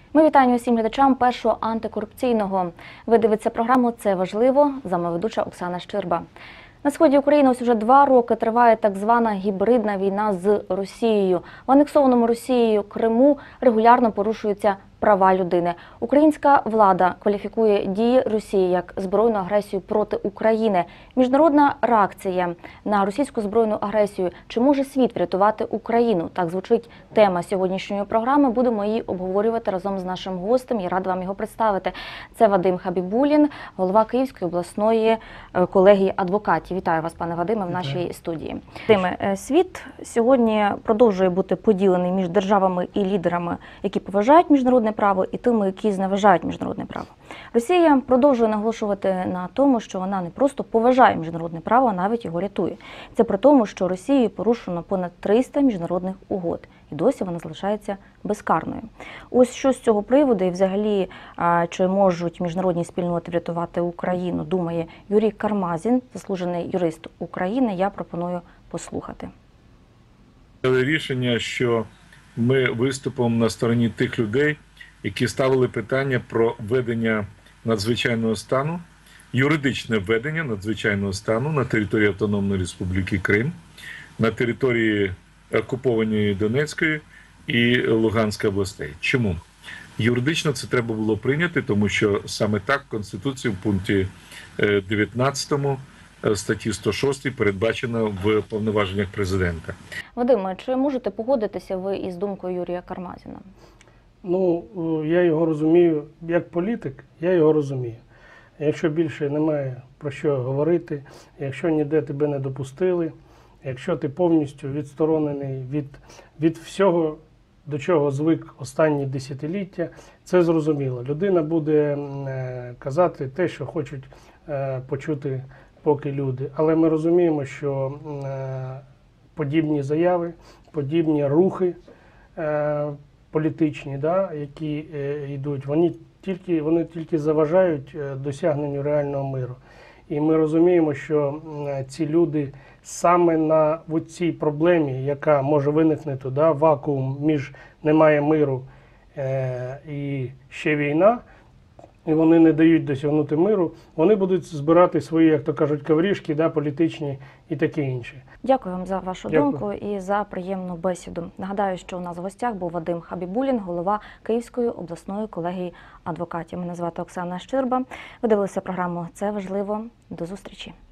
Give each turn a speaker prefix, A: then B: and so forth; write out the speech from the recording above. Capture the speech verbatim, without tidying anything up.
A: Ми вітаємо усім глядачам першого антикорупційного. Ви дивитеся програму «Це важливо». За мною ведуча Оксана Щирба. На сході України ось уже два роки триває так звана гібридна війна з Росією. В анексованому Росією Криму регулярно порушуються права людини. Українська влада кваліфікує дії Росії як збройну агресію проти України. Міжнародна реакція на російську збройну агресію. Чи може світ врятувати Україну? Так звучить тема сьогоднішньої програми. Будемо її обговорювати разом з нашим гостем. Я рада вам його представити. Це Вадим Хабібулін, голова Київської обласної колегії адвокатів. Вітаю вас, пане Вадиме, в нашій Вітаю. студії. Вадиме, світ сьогодні продовжує бути поділений між державами і лідерами, які поважають міжнародне право, і тими, які зневажають міжнародне право. Росія продовжує наголошувати на тому, що вона не просто поважає міжнародне право, а навіть його рятує. Це при тому, що Росією порушено понад триста міжнародних угод, і досі вона залишається безкарною. Ось що з цього приводу і взагалі, чи можуть міжнародні спільноти врятувати Україну, думає Юрій Кармазін, заслужений юрист України. Я пропоную послухати.
B: Рішення, що ми виступимо на стороні тих людей, які ставили питання про введення надзвичайного стану, юридичне введення надзвичайного стану на території Автономної Республіки Крим, на території окупованої Донецької і Луганської областей. Чому? Юридично це треба було прийняти, тому що саме так в Конституції в пункті дев'ятнадцятому статті сто шостій передбачено в повноваженнях президента.
A: Вадиме, чи можете погодитися ви із думкою Юрія Кармазіна?
C: Ну, я його розумію, як політик, я його розумію. Якщо більше немає про що говорити, якщо ніде тебе не допустили, якщо ти повністю відсторонений від, від всього, до чого звик останні десятиліття, це зрозуміло. Людина буде казати те, що хочуть почути поки люди. Але ми розуміємо, що подібні заяви, подібні рухи політичні, да, які е, йдуть, вони тільки, вони тільки заважають досягненню реального миру. І ми розуміємо, що е, ці люди саме на цій проблемі, яка може виникнути, да, вакуум між немає миру е, і ще війна, і вони не дають досягнути миру, вони будуть збирати свої, як то кажуть, коврішки, да, політичні і таке інше.
A: Дякую вам за вашу
C: Дякую.
A: думку і за приємну бесіду. Нагадаю, що у нас в гостях був Вадим Хабібулін, голова Київської обласної колегії адвокатів. Мене звати Оксана Щирба. Ви дивилися програму «Це важливо». До зустрічі.